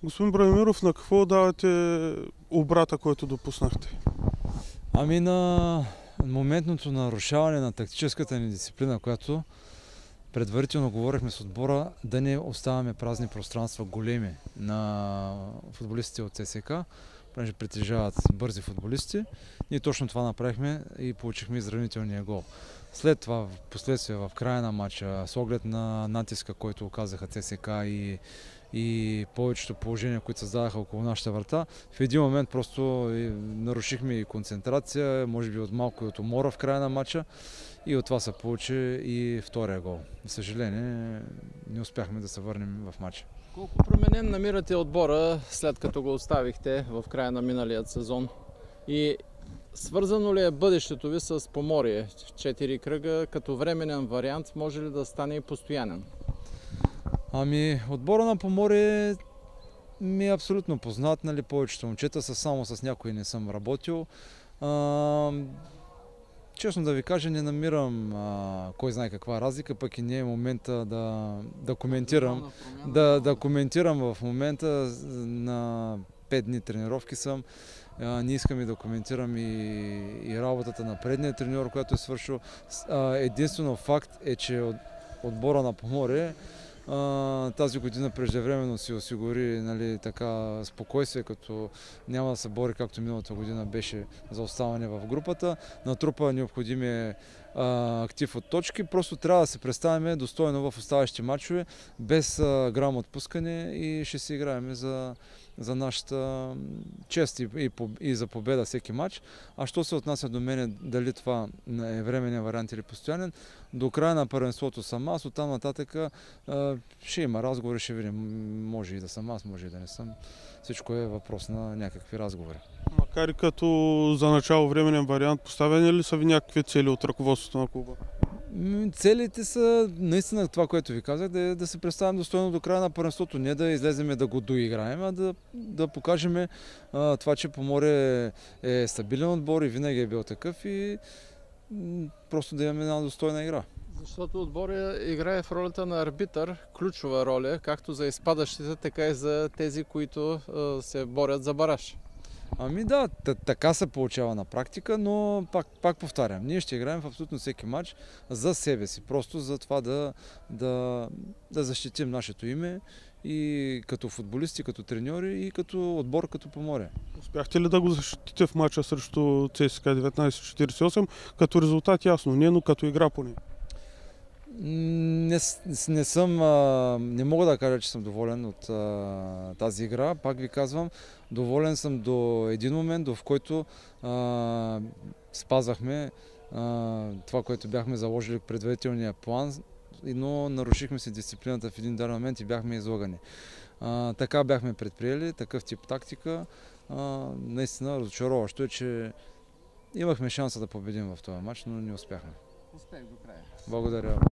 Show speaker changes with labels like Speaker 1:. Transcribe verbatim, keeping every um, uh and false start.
Speaker 1: Господин Бранимиров, на какво давате обрата, който допуснахте?
Speaker 2: Ами на моментното нарушаване на тактическата ни дисциплина, която предварително говорихме с отбора да не оставяме празни пространства големи на футболистите от ЦСК, понеже притежават бързи футболисти. Ние точно това направихме и получихме изравнителния гол. След това, в последствие в края на матча, с оглед на натиска, който оказаха ЦСК и, и повечето положения, които създадаха около нашата врата, в един момент просто нарушихме и концентрация, може би от малко и от умора в края на матча, и от това се получи и втория гол. За съжаление, не успяхме да се върнем в матча.
Speaker 3: Колко променен намирате отбора, след като го оставихте в края на миналият сезон? И свързано ли е бъдещето ви с Поморие? Четири кръга като временен вариант може ли да стане и постоянен?
Speaker 2: Ами, отбора на Поморие ми е абсолютно познат, нали, повечето момчета са, само с някои не съм работил. А, честно да ви кажа, не намирам а, кой знае каква разлика, пък и не е момента да, да коментирам. Да, да коментирам в момента. На пет дни тренировки съм. А, не искам и да коментирам и, и работата на предния треньор, която е свършил. А, единствено факт е, че от, отбора на Поморие Uh, тази година преждевременно си осигури, нали, така спокойствие, като няма да се бори както миналата година беше за оставане в групата. Натрупа необходимия uh, актив от точки. Просто трябва да се представяме достойно в оставащите матчове, без uh, грам отпускане, и ще си играем за, за нашата чест и, и, и за победа всеки матч. А що се отнася до мен, дали това е временен вариант или постоянен, до края на първенството съм аз, оттам нататък uh, ще има разговори, ще видим. Може и да съм аз, може и да не съм. Всичко е въпрос на някакви разговори.
Speaker 1: Макар и като за начало временен вариант, поставени ли са ви някакви цели от ръководството на клуба?
Speaker 2: Целите са наистина това, което ви казах, да, да се представим достойно до края на първенството. Не да излезем да го доиграем, а да, да покажем а, това, че Поморие е стабилен отбор и винаги е бил такъв, и м, просто да имаме една достойна игра.
Speaker 3: Защото отборът играе в ролята на арбитър, ключова роля, както за изпадащите, така и за тези, които а, се борят за бараж.
Speaker 2: Ами да, така се получава на практика, но пак, пак повтарям, ние ще играем в абсолютно всеки матч за себе си, просто за това да, да, да защитим нашето име и като футболисти, като треньори и като отбор, като Поморие.
Speaker 1: Успяхте ли да го защитите в матча срещу ЦСК деветнайсет четирийсет и осем? Като резултат ясно, не, но като игра поне.
Speaker 2: Не, не съм, не мога да кажа, че съм доволен от а, тази игра. Пак ви казвам, доволен съм до един момент, до в който а, спазвахме а, това, което бяхме заложили в предварителния план, но нарушихме си дисциплината в един даден момент и бяхме излагани. А, така бяхме предприели, такъв тип тактика. А, наистина разочароващо е, че имахме шанса да победим в този матч, но не успяхме.
Speaker 3: Успех до края.
Speaker 2: Благодаря.